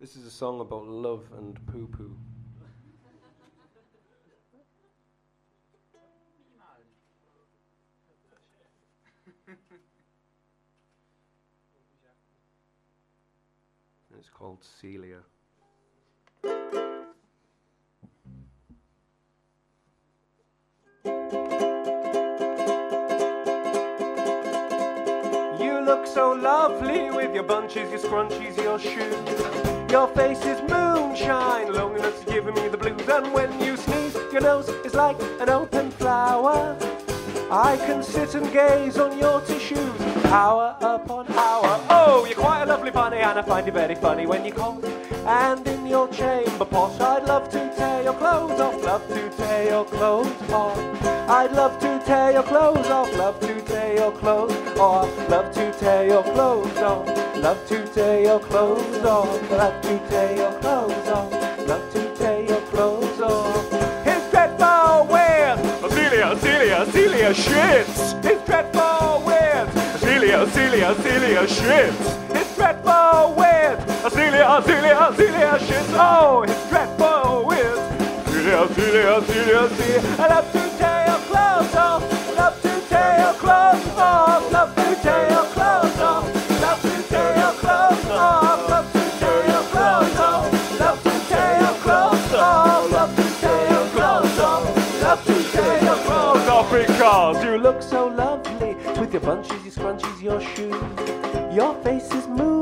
This is a song about love and poo-poo. It's called Celia. You look so lovely with your bunches, your scrunchies, your shoes. Your face is moonshine, loneliness is giving me the blues. And when you sneeze, your nose is like an open flower. I can sit and gaze on your tissues, hour upon hour. Oh, you're quite a lovely bunny, and I find you very funny when you cough. And in your chamber pot, I'd love to tear your clothes off, love to tear your clothes off. I'd love to tear your clothes off, love to tear your clothes off, love to tear your clothes off, love to tear your clothes off, love to tear your clothes off, love to tear your clothes off. It's dreadful weird, Celia shits. It's dreadful weird, Celia shits. It's dreadful weird, Celia shits. Oh, it's dreadful weird, Celia. I love to tear your clothes off, love to tear your clothes off, love to tear your clothes off, love to tear your clothes off, love to tear your clothes off, love to tear your clothes off, love to tear your clothes off, love to tear your clothes off, because you look so lovely with your bunches, your scrunchies, your shoes. Your face is moving.